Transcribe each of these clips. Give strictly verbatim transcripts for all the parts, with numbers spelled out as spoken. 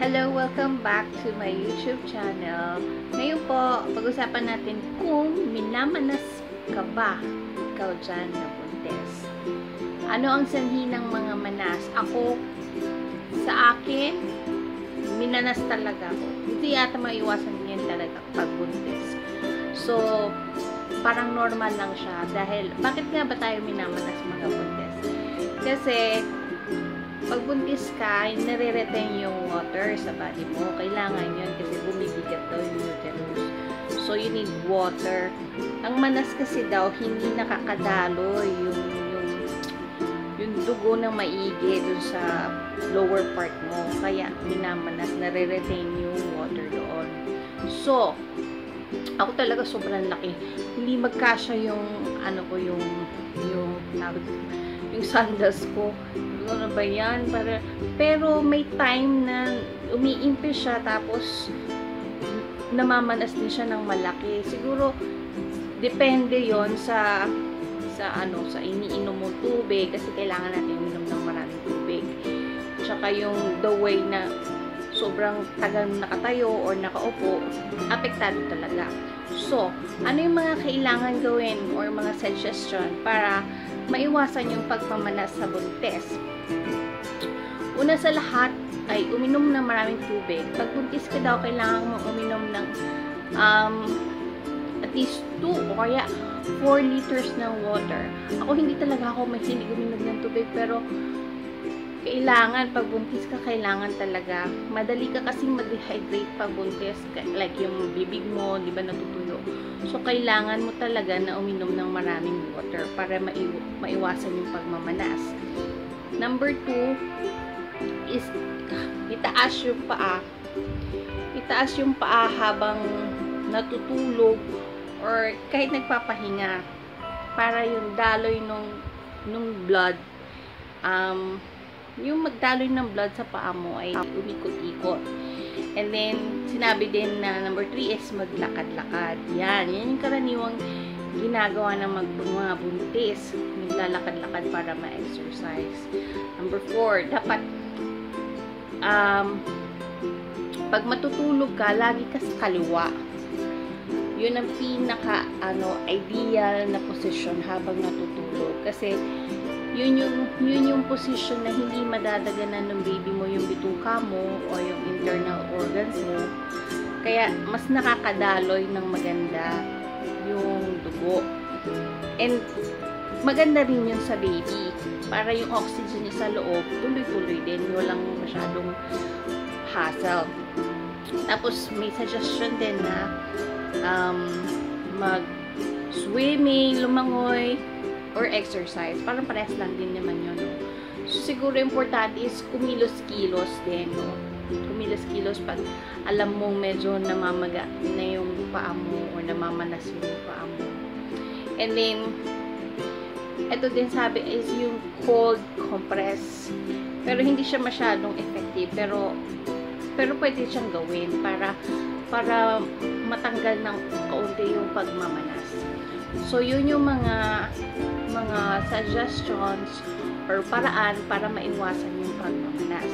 Hello, welcome back to my YouTube channel. Ngayon po, pag-usapan natin kung minamanas ka ba ikaw dyan na buntis. Ano ang sanhi ng mga manas? Ako, sa akin, minanas talaga ako. Hindi yata maiwasan yan talaga pag buntis. So, parang normal lang siya. Dahil, bakit nga ba tayo minamanas mga buntis? Kasi, pag buntis ka, nare-retain yung water sa body mo. Kailangan yun kasi bumibigat daw yung uterus. So, you need water. Ang manas kasi daw, hindi nakakadaloy yung, yung, yung dugo ng maigi dun sa lower part mo. Kaya, minamanas, nare-retain yung water doon. So, ako talaga sobrang laki. Hindi magkasya yung, ano ko, yung, yung, yung sandals ko. Ano ba yan? Para, pero may time na umiimpis siya tapos namamanas din siya ng malaki. Siguro depende yon sa sa ano, sa iniinom mong tubig kasi kailangan natin uminom ng maraming tubig. Tsaka yung the way na sobrang tagal nakatayo or nakaupo, apektado talaga. So, ano yung mga kailangan gawin or mga suggestion para maiwasan yung pagpamanas sa buntis? Una sa lahat ay uminom ng maraming tubig. Pag buntis ka daw, kailangan mo uminom ng um, at least two o kaya four liters ng water. Ako hindi talaga ako mahilig uminom ng tubig, pero kailangan, pag buntis ka, kailangan talaga. Madali ka kasing ma-dehydrate pag buntis. Like yung bibig mo, di ba, natutuyo. So, kailangan mo talaga na uminom ng maraming water para maiw maiwasan yung pagmamanas. Number two is itaas yung paa. Itaas yung paa habang natutulog or kahit nagpapahinga para yung daloy nung, nung blood um, yung magdaloy ng blood sa paa mo ay umikot-ikot. And then, sinabi din na number three is maglakad-lakad. Yan, yan yung karaniwang ginagawa ng mag mga buntis. Maglalakad-lakad para ma-exercise. Number four, dapat um, pag matutulog ka, lagi ka sa kaliwa. Yun ang pinaka ano, ideal na position habang natutulog. Kasi yun yung, yun yung position na hindi madadaganan ng baby mo yung bituka mo o yung internal organs mo. Kaya, mas nakakadaloy ng maganda yung dugo. And, maganda rin yun sa baby. Para yung oxygen niya sa loob, tuloy-tuloy din. Walang masyadong hassle. Tapos, may suggestion din na um, mag-swimming, lumangoy, or exercise. Parang parehas lang din naman yun. No? So, siguro importante is kumilos-kilos din. No? Kumilos-kilos pag alam mong medyo namamaga na yung paa mo or namamanas yung paa mo. And then, ito din sabi is yung cold compress. Pero hindi siya masyadong effective. Pero, pero pwede siyang gawin para para matanggal ng kaunti yung pagmamanas. So, yun yung mga mga suggestions or paraan para maiwasan yung pagmamanas.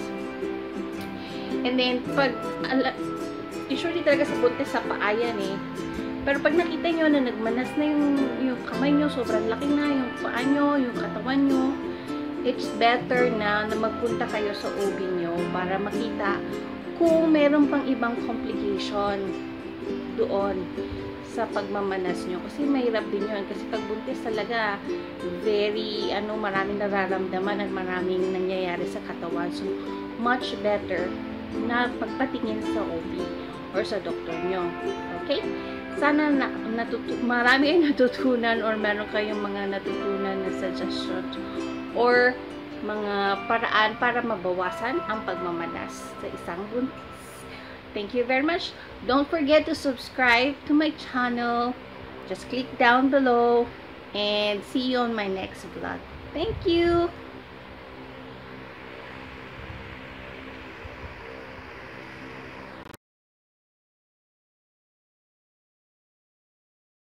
And then, pag usually talaga sa buntis sa paa yan eh. Pero pag nakita nyo na nagmanas na yung, yung kamay nyo, sobrang laki na, yung paa nyo, yung katawan nyo, it's better na na magpunta kayo sa O B nyo para makita kung meron pang ibang complication doon sa pagmamanas nyo. Kasi mahirap din yun. Kasi pag buntis talaga, very, ano, maraming nararamdaman at maraming nangyayari sa katawan. So, much better na pagpatingin sa O B or sa doktor nyo. Okay? Sana na, natutu marami ay natutunan or meron kayong mga natutunan na suggestions or mga paraan para mabawasan ang pagmamanas sa isang buntis. Thank you very much. Don't forget to subscribe to my channel. Just click down below and see you on my next vlog. Thank you.